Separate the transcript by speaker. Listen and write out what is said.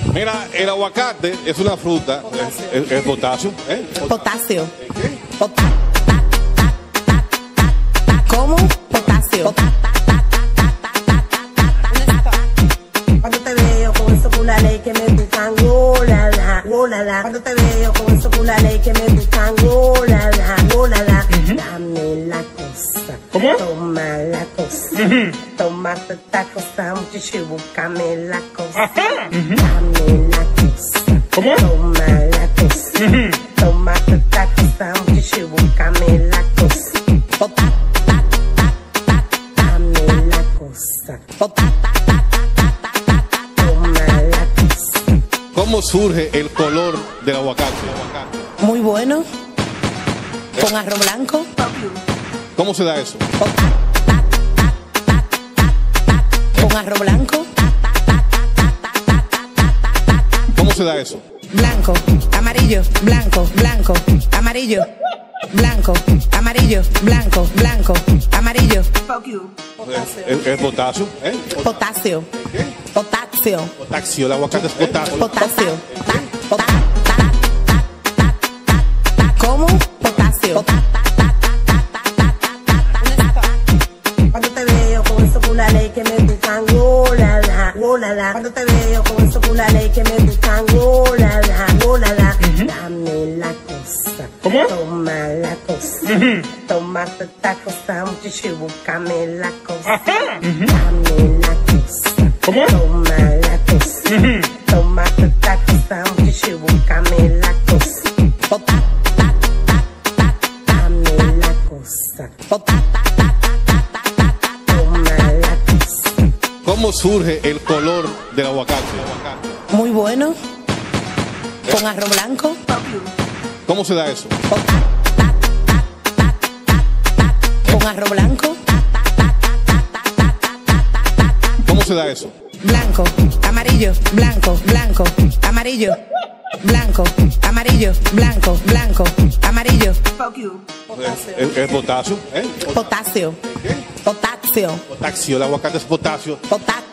Speaker 1: Mira, el aguacate es una fruta, es potasio.
Speaker 2: Potasio. ¿Cómo? Potasio.
Speaker 3: Cuando te veo con esos culales que me gustan, golala, golala. Cuando te veo con esos culales que me gustan, golala, golala. Dame la cosa, toma la cosa, tómate esta cosa, muchacho, búscame la cosa. Dame la cosa, toma la cosa, tómate esta cosa, muchacho, búscame la cosa. Dame la cosa.
Speaker 1: ¿Cómo surge el color del aguacate?
Speaker 2: Muy bueno. Con arroz blanco.
Speaker 1: ¿Cómo se da eso?
Speaker 2: Con arroz blanco.
Speaker 1: ¿Cómo se da eso?
Speaker 2: Blanco, amarillo, blanco, blanco, amarillo. Blanco, amarillo, blanco, blanco, amarillo.
Speaker 1: Es potasio.
Speaker 2: Potasio. Potasio.
Speaker 1: Potasio, el aguacate es potasio.
Speaker 2: Potasio. ¿Cómo? Potasio.
Speaker 3: Cuando te veo con esos culales que me gustan, golala, golala. Cuando te veo con esos culales que me gustan, golala, golala. Dame la cosa, toma la cosa, tómate esta cosa, muchacho, búscame la cosa. Dame la cosa, toma la cosa, tómate esta cosa, muchacho, búscame la cosa. Dame la cosa.
Speaker 1: ¿Cómo surge el color del aguacate?
Speaker 2: Muy bueno. Con arroz blanco.
Speaker 1: ¿Cómo se da eso?
Speaker 2: Con arroz blanco.
Speaker 1: ¿Cómo se da eso?
Speaker 2: Blanco, amarillo, blanco, blanco, amarillo. Blanco, amarillo, blanco, blanco, amarillo.
Speaker 1: Es potasio.
Speaker 2: Potasio. Potasio.
Speaker 1: Potasio, el aguacate es potasio.
Speaker 2: Potasio.